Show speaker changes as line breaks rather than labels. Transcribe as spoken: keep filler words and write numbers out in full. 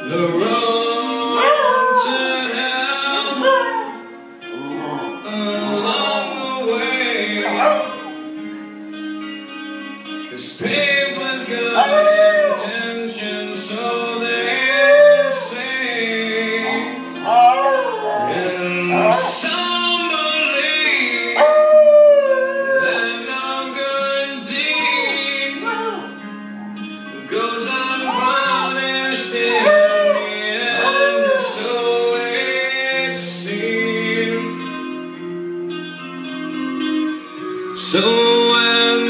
The road to hell along the way is paved with good intentions, so they say, and some believe that no good deed goes unpunished in the end, so it seems. So when